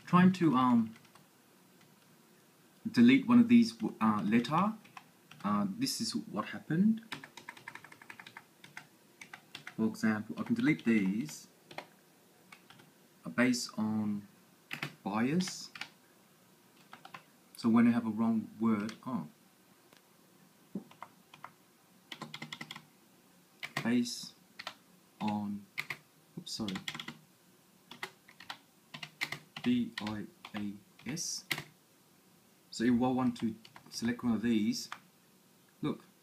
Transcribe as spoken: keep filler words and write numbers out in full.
trying to um, delete one of these uh, letter. Uh, this is what happened. For example, I can delete these based on bias. So when I have a wrong word, oh, based on, oops, sorry, B I A S. So if I want to select one of these, look,